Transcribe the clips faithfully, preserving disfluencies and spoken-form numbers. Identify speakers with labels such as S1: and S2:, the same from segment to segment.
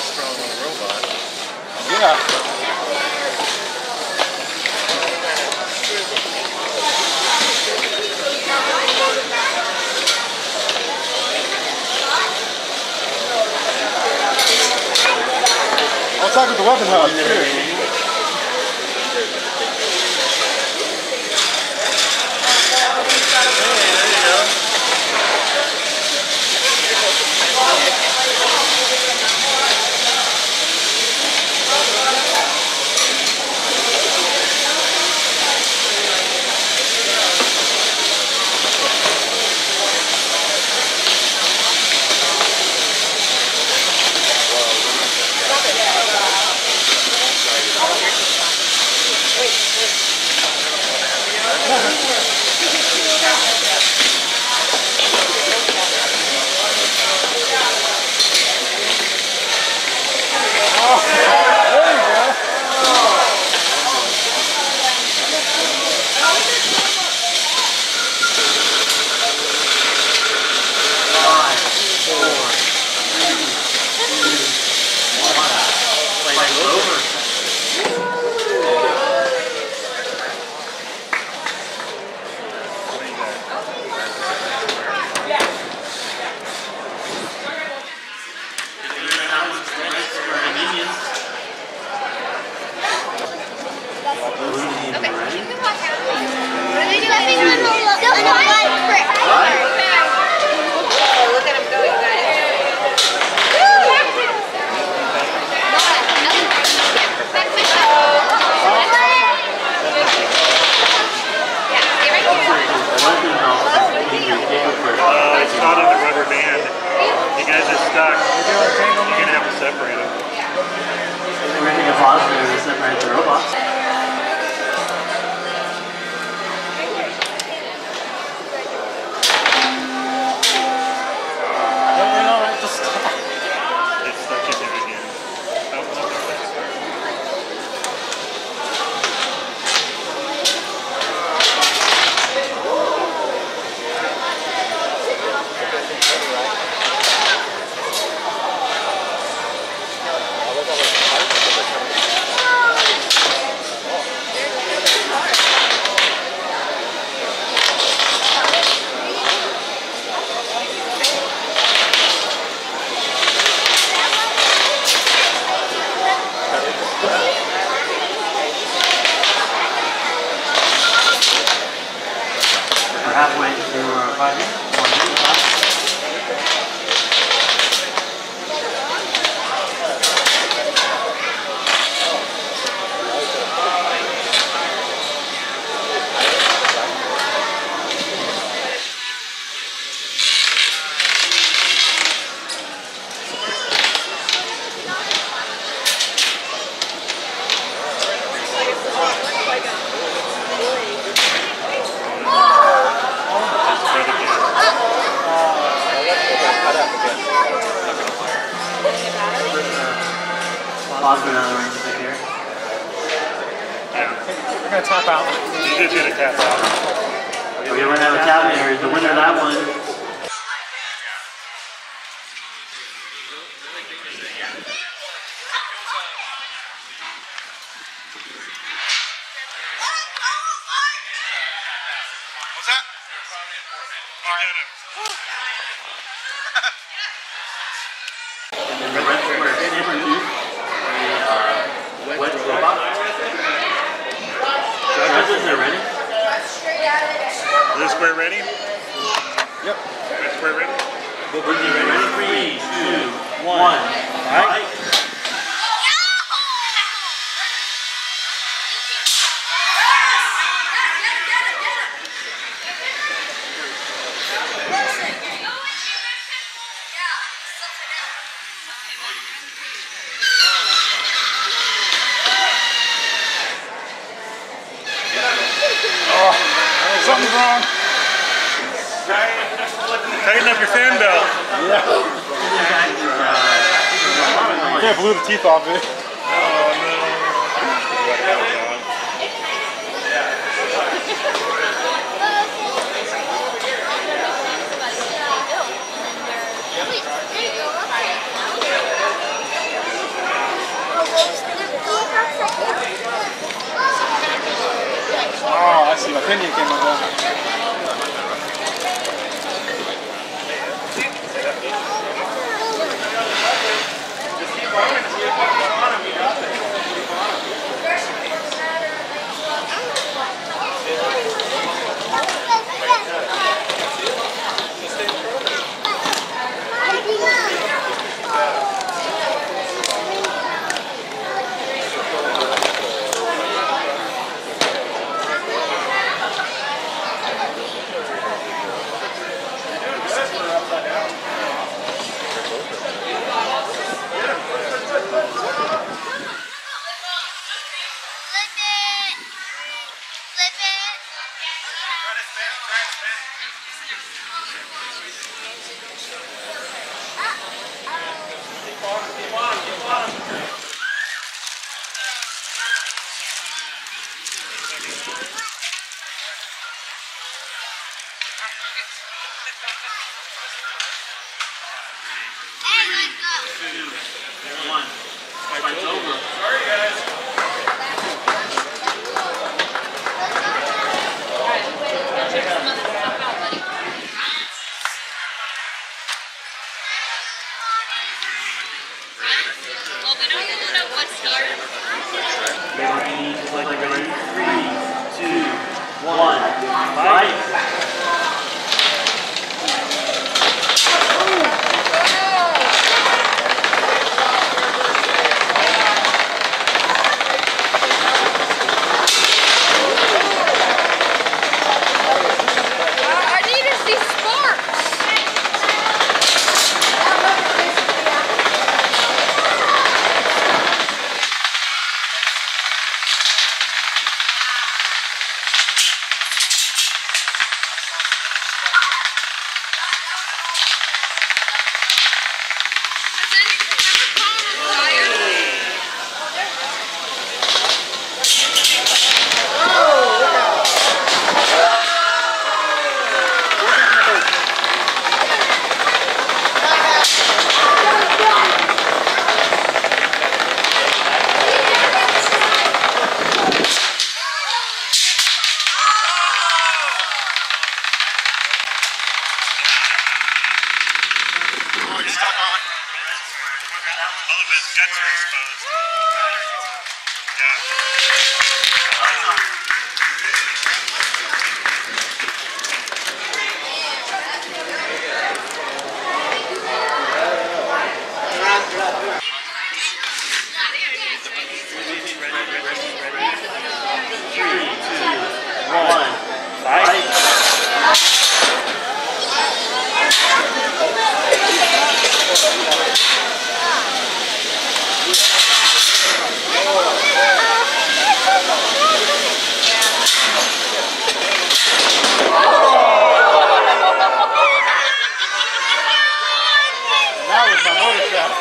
S1: strong little robot.
S2: Yeah. I'll talk with the weapon house too.
S3: Halfway through our fighting. Another ring stick here.
S1: Yeah. We're gonna tap out. You did get a tap out.
S3: Okay, we're gonna have a tap here. The winner of that one.
S1: What's that?
S3: And then the rest of our different wet robot. Judges are ready.
S1: Is this square ready?
S2: Yep.
S1: Is this square ready?
S3: We'll be ready. Three, two, one. All right.
S2: Something's wrong.
S1: Tighten up your fan belt.
S2: Yeah. Yeah, blew the teeth off it.
S1: Oh no.
S2: La opinion came up with.
S3: One. Fight's over. Sorry, guys.
S4: Well, we don't even know what's here.
S3: Ready? Three, two, one. Fight.
S1: All of his guts are exposed. Yeah.
S3: Three, two, one. Fight.
S2: That was my motor shaft.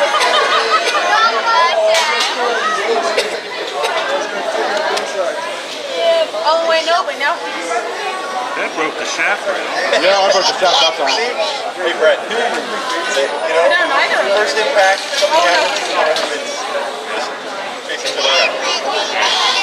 S4: Oh, wait, no, but now
S1: That broke the shaft right off.
S2: Yeah, I broke the shaft off on.
S5: Hey, Brett. You know,
S4: I don't know.
S5: first impact, something happens, you know, it's facing to the left.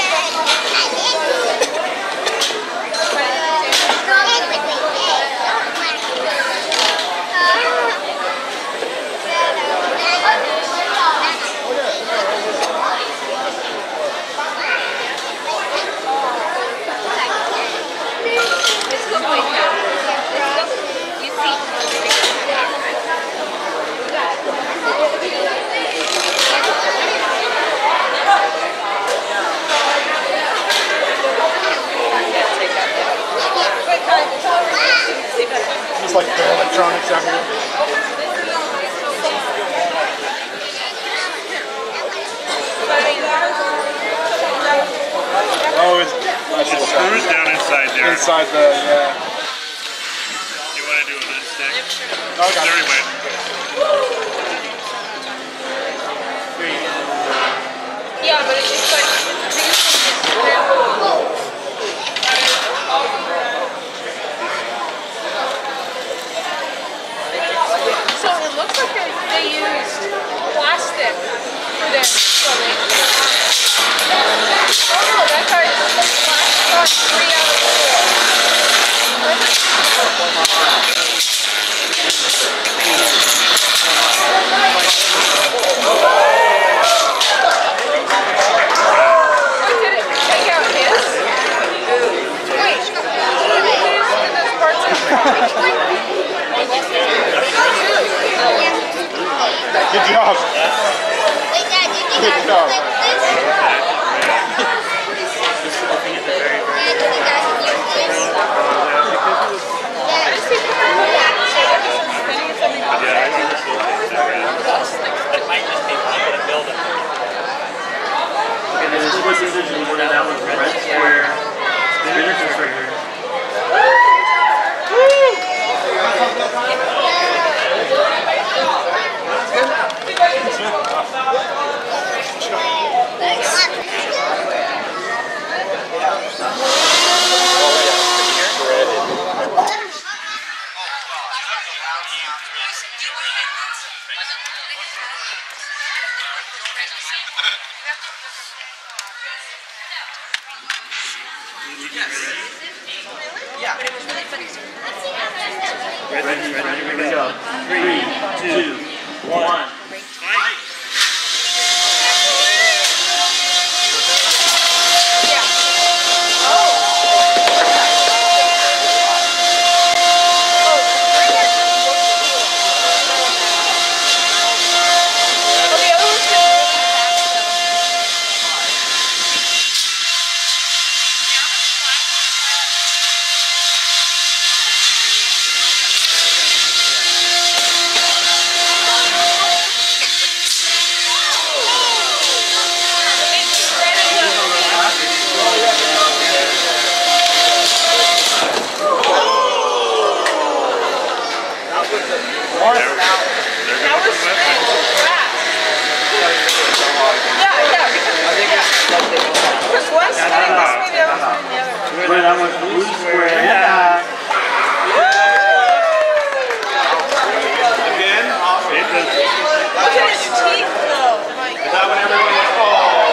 S2: Just like the electronics out here. Oh, it's,
S1: It screws down inside there.
S2: inside the, yeah.
S1: You want to do a lid stick?
S2: Oh, got
S1: There
S2: it.
S1: he went.
S4: yeah, but it's just like so it looks like they, they used plastic for their. Oh no, that guy is plastic. like three out of Wait, did it take out his? Wait, did it use those parts of
S2: Good job.
S5: Wait, Dad, did you
S2: Good
S5: have
S2: job.
S5: to play with this?
S3: Just looking at the very, very
S5: Yeah, do we guys use this? Yeah,
S4: Just keep it on the back, so that doesn't spinning something else.
S1: Yeah, I think this will take that.
S6: It might just be I'm going to build it.
S3: Okay, this is what decision order that was red square, spinner to trigger. Ready, ready, here we go. Three, two, one.
S1: Fight.
S3: Where that was blue square.
S1: Yeah. Again? It does.
S4: Look at his teeth though. My
S1: Is that when everyone was, oh.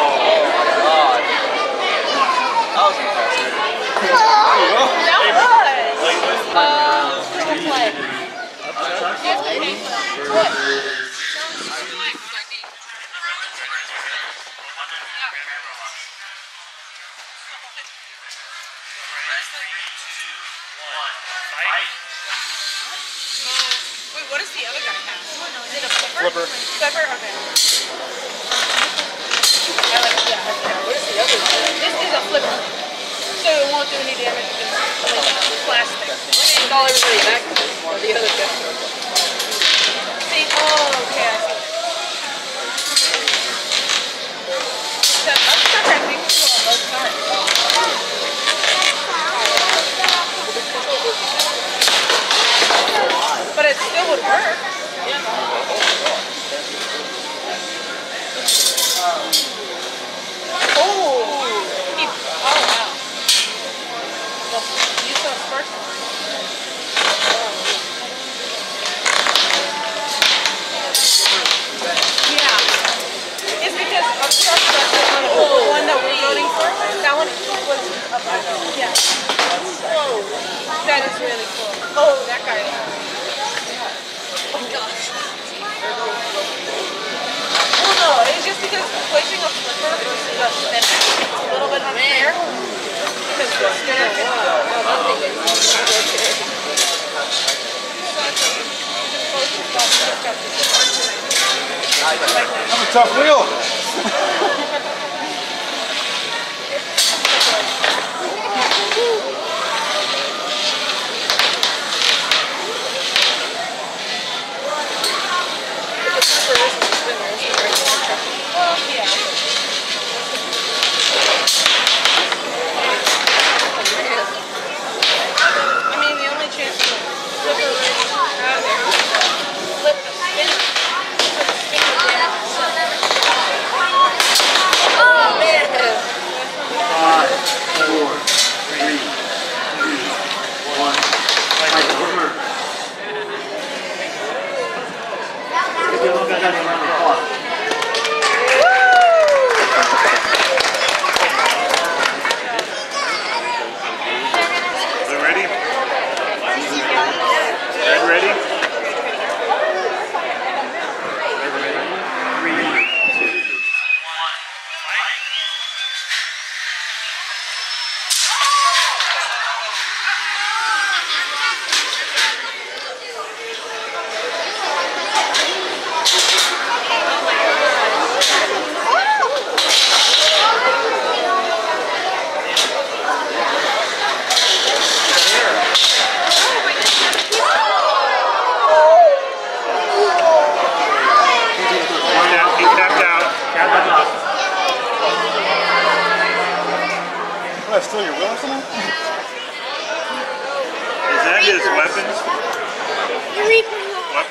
S4: That was. Um, play. What? Wait, what does the other guy have? Is it a flipper?
S2: Flipper.
S4: Flipper? Okay. I like, yeah, okay. What is the other one? This is a flipper. So it won't do any damage if it's like plastic.
S7: Call everybody back to the other guy.
S4: See, oh, okay, I see. That upchuck, I think, is on both sides. But it still would work. Oh! He, oh, wow. Well, use those first ones. Yeah. It's because obstruct the one that we're voting for, that one was up there. Yeah. Whoa. That is really cool. Oh, that guy. Oh gosh. Well, no, it's just because placing a flipper versus a spinner is a little bit unfair. Because the spinner can
S2: That's a tough wheel.
S4: Well, yeah. I mean, the only chance to flip her really out of there is to flip the spinner. So the spinner damage itself.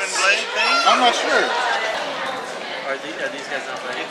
S1: seven blade thing?
S2: I'm not sure.
S3: Are these, are these guys not playing?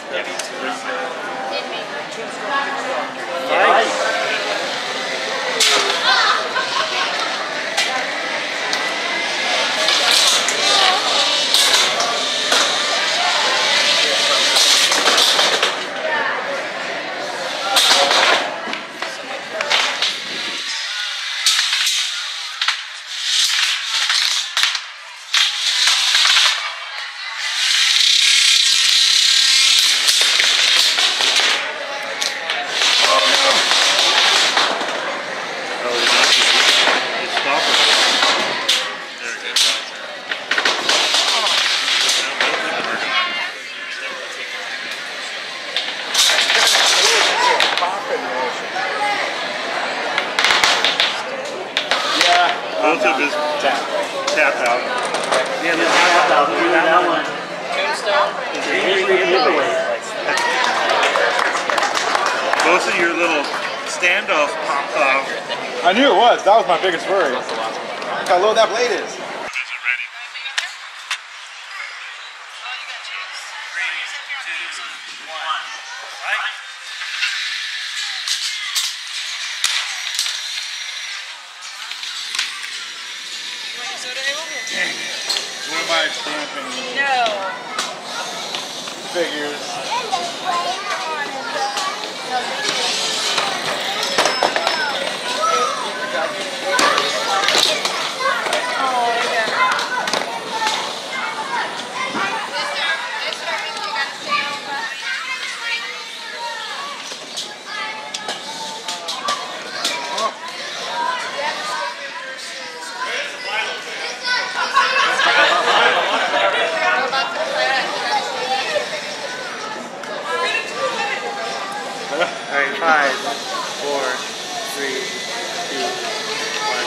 S1: Both of his tap, tap out.
S3: Yeah, this tap out. Do that one.
S7: Tombstone.
S1: Both of your little standoff pop off.
S2: I knew it was. That was my biggest worry. Look how low that blade is.
S1: Is it ready? Three, two, one. Right?
S2: What am I stamping?
S4: No.
S2: Figures.
S4: Oh, yeah.
S3: Alright, five, four, three, two, one.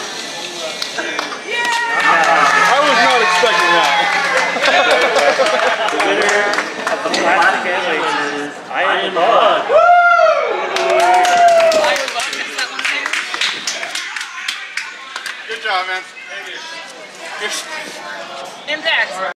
S2: I was not expecting that.
S3: The winner of the plastic animation is I Am the Bug.
S2: Good job, man.
S4: Impact.